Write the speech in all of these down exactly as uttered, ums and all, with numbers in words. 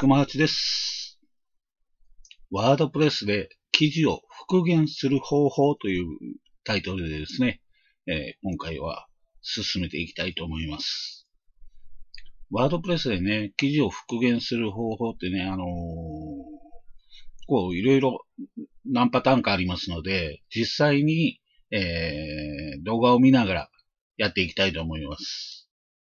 熊八です。ワードプレスで記事を復元する方法というタイトルでですね、えー、今回は進めていきたいと思います。ワードプレスでね、記事を復元する方法ってね、あのー、こういろいろ何パターンかありますので、実際に、えー、動画を見ながらやっていきたいと思います。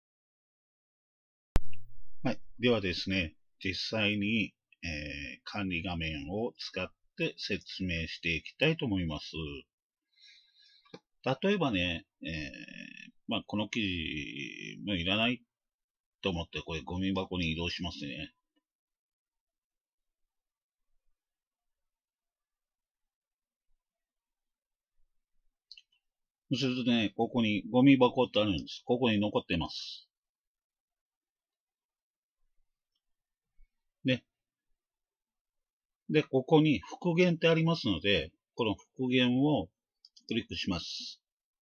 はい。ではですね、実際に、えー、管理画面を使って説明していきたいと思います。例えばね、えー、まあ、この記事、もういらないと思って、これゴミ箱に移動しますね。そうするとね、ここにゴミ箱ってあるんです。ここに残ってます。で、で、ここに復元ってありますので、この復元をクリックします。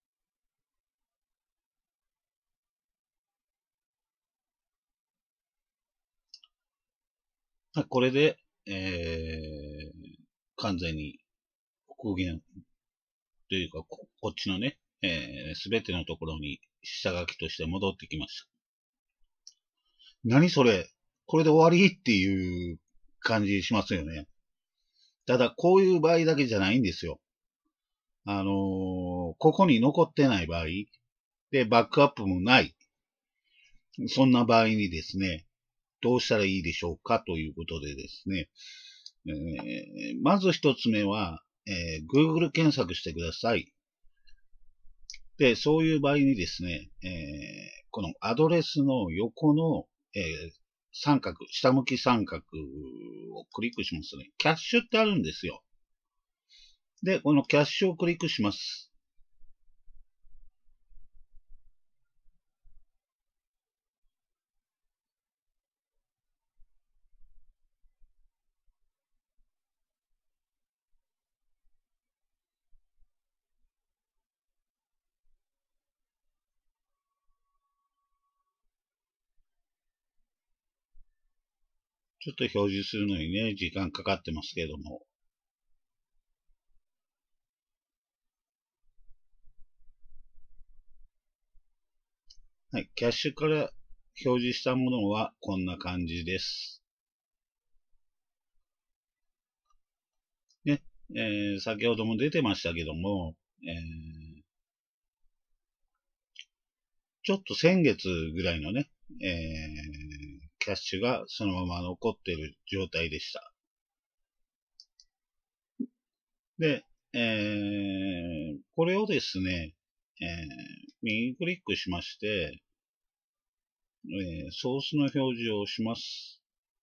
これで、えー、完全に復元というか、こ, こっちのね、す、えー、べ、てのところに下書きとして戻ってきました。何それ？これで終わりっていう感じしますよね。ただ、こういう場合だけじゃないんですよ。あのー、ここに残ってない場合、で、バックアップもない。そんな場合にですね、どうしたらいいでしょうかということでですね、えー、まず一つ目は、えー、Google 検索してください。で、そういう場合にですね、えー、このアドレスの横の、えー、三角、下向き三角をクリックしますね。キャッシュってあるんですよ。で、このキャッシュをクリックします。ちょっと表示するのにね、時間かかってますけれども。はい、キャッシュから表示したものはこんな感じです。ね、えー、先ほども出てましたけども、えー、ちょっと先月ぐらいのね、えー、キャッシュがそのまま残っている状態でした。で、えー、これをですね、えー、右クリックしまして、えー、ソースの表示をします。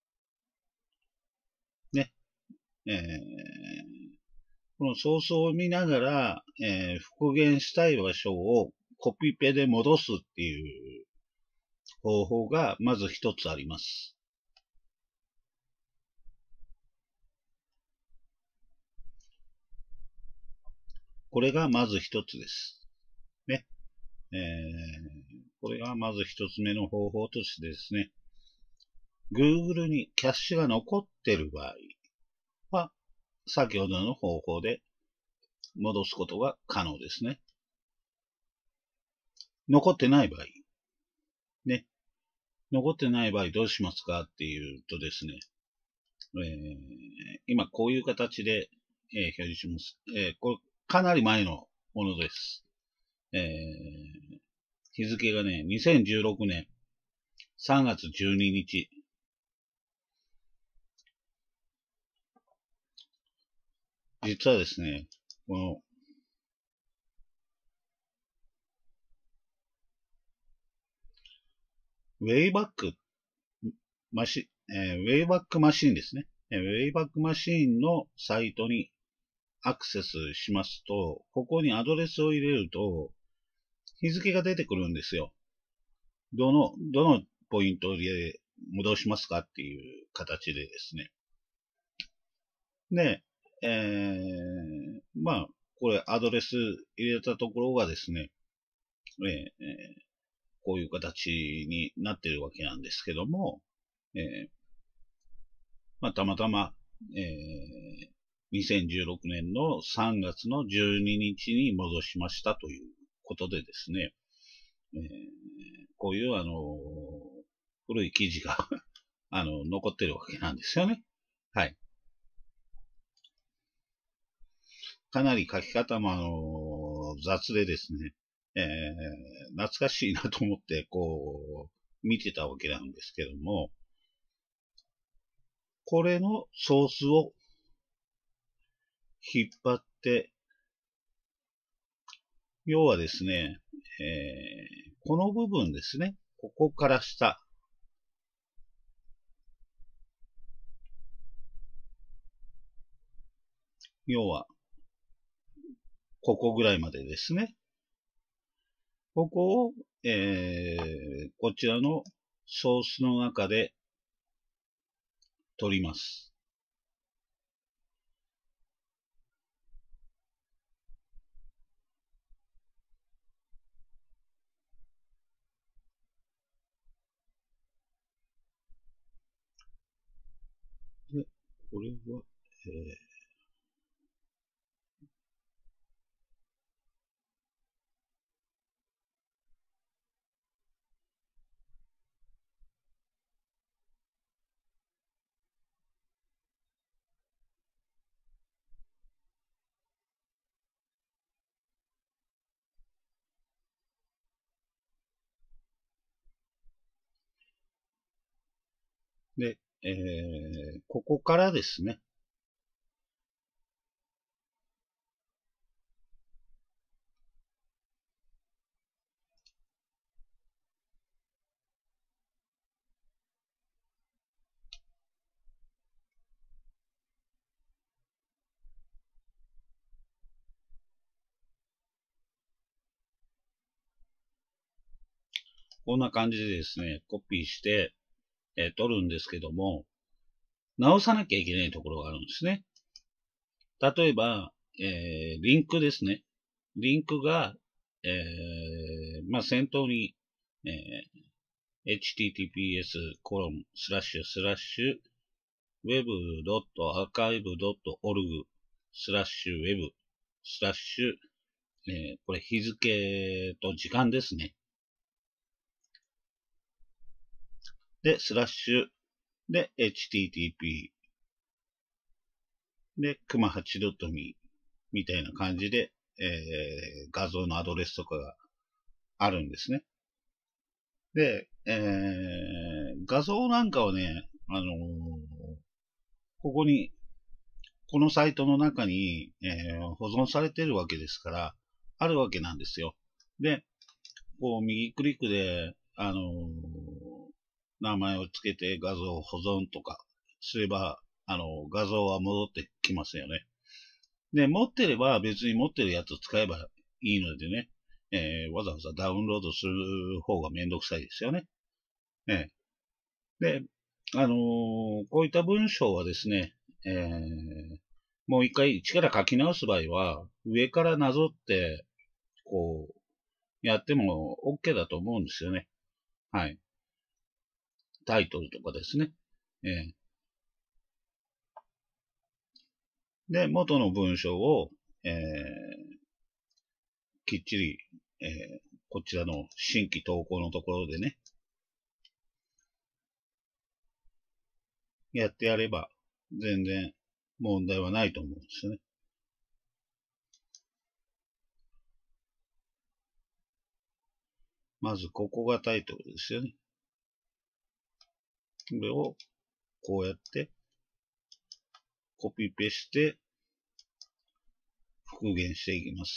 ね。えー、このソースを見ながら、えー、復元したい場所をコピペで戻すっていう方法がまず一つあります。これがまず一つです。ね。えー、これがまず一つ目の方法としてですね、Google にキャッシュが残っている場合は、先ほどの方法で戻すことが可能ですね。残ってない場合。ね。残ってない場合どうしますかっていうとですね、えー、今こういう形で、えー、表示します。えー、これかなり前のものです。えー、日付がね、にせんじゅうろくねんさんがつじゅうににち。実はですね、この、ウェイバックマシ、えー、ウェイバックマシンですね。ウェイバックマシンのサイトにアクセスしますと、ここにアドレスを入れると、日付が出てくるんですよ。どの、どのポイントで戻しますかっていう形でですね。で、えー、まあ、これアドレス入れたところがですね、えー、こういう形になってるわけなんですけども、えー、 まあ、たまたま、えー、にせんじゅうろくねんのさんがつのじゅうににちに戻しましたということでですね、えー、こういうあの、古い記事があの、残ってるわけなんですよね。はい。かなり書き方もあの、雑でですね、えー、懐かしいなと思って、こう、見てたわけなんですけども、これのソースを引っ張って、要はですね、えー、この部分ですね、ここから下、要は、ここぐらいまでですね。ここを、えー、こちらのソースの中で取ります。で、これは、えーで、えー、ここからですね、こんな感じでですね、コピーして、えー、取るんですけども、直さなきゃいけないところがあるんですね。例えば、えー、リンクですね。リンクが、えー、まあ、先頭に、えー、エイチティーティーピーエス コロンスラッシュスラッシュ ウェブドットアーカイブドットオルグ スラッシュウェブスラッシュ、えー、これ日付と時間ですね。で、スラッシュで エイチティーティーピー で、クマ はちドットミー みたいな感じで、えー、画像のアドレスとかがあるんですね。で、えー、画像なんかはね、あのー、ここに、このサイトの中に、えー、保存されてるわけですから、あるわけなんですよ。で、こう、右クリックで、あのー、名前をつけて画像を保存とかすれば、あの、画像は戻ってきますよね。で、持ってれば別に持ってるやつを使えばいいのでね、えー、わざわざダウンロードする方がめんどくさいですよね。えー、で、あのー、こういった文章はですね、えー、もう一回一から書き直す場合は、上からなぞって、こう、やっても OK だと思うんですよね。はい。タイトルとかですね。えー、で、元の文章を、えー、きっちり、えー、こちらの新規投稿のところでね、やってやれば、全然問題はないと思うんですよね。まず、ここがタイトルですよね。これを、こうやって、コピペして、復元していきます。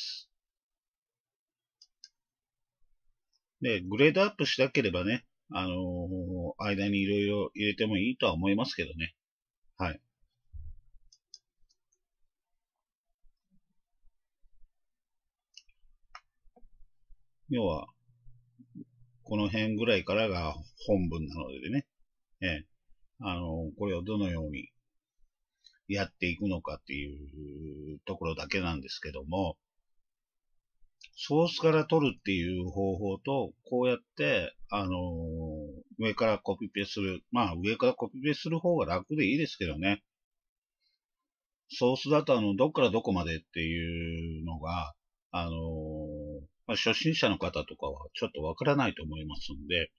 で、グレードアップしたければね、あのー、間にいろいろ入れてもいいとは思いますけどね。はい。要は、この辺ぐらいからが本文なのでね、ええ、あのー、これをどのようにやっていくのかっていうところだけなんですけども、ソースから取るっていう方法と、こうやって、あのー、 上からコピペする。まあ、上からコピペする方が楽でいいですけどね。ソースだと、あの、どっからどこまでっていうのが、あのーまあ、初心者の方とかはちょっとわからないと思いますんで、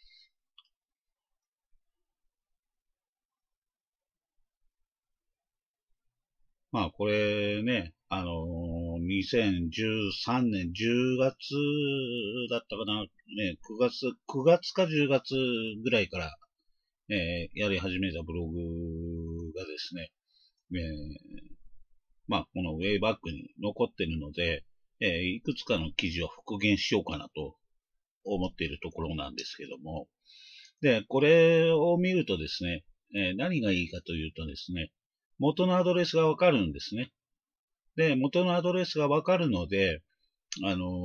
まあ、これね、あのー、にせんじゅうさんねんじゅうがつだったかな、ね、くがつ、くがつかじゅうがつぐらいから、えーやり始めたブログがですね、えーまあ、このウェイバックに残っているので、えーいくつかの記事を復元しようかなと思っているところなんですけども、で、これを見るとですね、えー何がいいかというとですね、元のアドレスがわかるんですね。で、元のアドレスがわかるので、あのー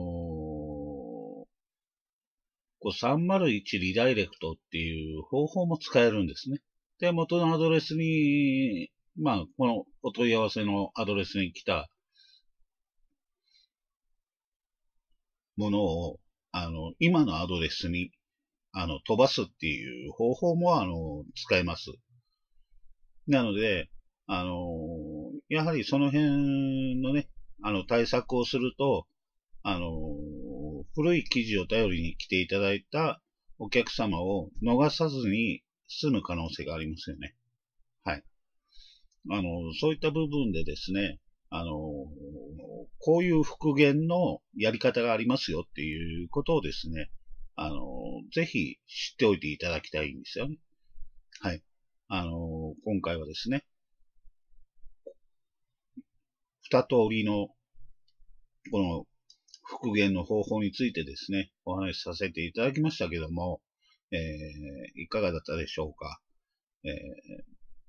こうさんまるいちリダイレクトっていう方法も使えるんですね。で、元のアドレスに、まあ、このお問い合わせのアドレスに来たものを、あの、今のアドレスに、あの、飛ばすっていう方法も、あの、使えます。なので、あの、やはりその辺のね、あの、対策をすると、あの、古い記事を頼りに来ていただいたお客様を逃さずに済む可能性がありますよね。はい。あの、そういった部分でですね、あの、こういう復元のやり方がありますよっていうことをですね、あの、ぜひ知っておいていただきたいんですよね。はい。あの、今回はですね、二通りの、この復元の方法についてですね、お話しさせていただきましたけども、えー、いかがだったでしょうか。えー、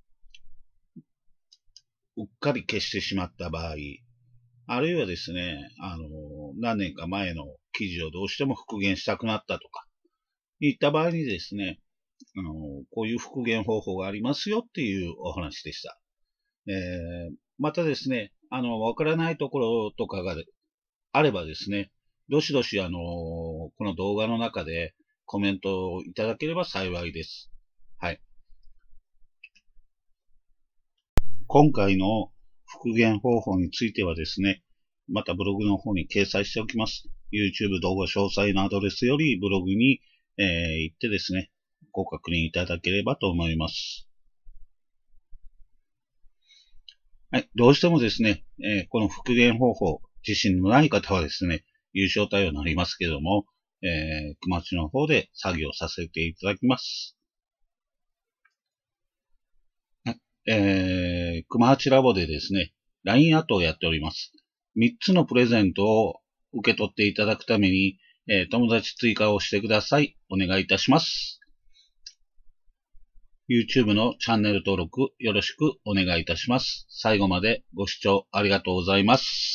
うっかり消してしまった場合、あるいはですね、あの、何年か前の記事をどうしても復元したくなったとか、いった場合にですね、あの、こういう復元方法がありますよっていうお話でした。えー、またですね、あの、わからないところとかがあればですね、どしどし、あの、この動画の中でコメントをいただければ幸いです。はい。今回の復元方法についてはですね、またブログの方に掲載しておきます。YouTube 動画詳細のアドレスよりブログに、えー、行ってですね、ご確認いただければと思います。はい。どうしてもですね、えー、この復元方法、自信のない方はですね、優勝対応になりますけども、えー、熊町の方で作業させていただきます。えー、熊八ラボでですね、ライン アットをやっております。みっつのプレゼントを受け取っていただくために、えー、友達追加をしてください。お願いいたします。YouTube のチャンネル登録よろしくお願いいたします。最後までご視聴ありがとうございます。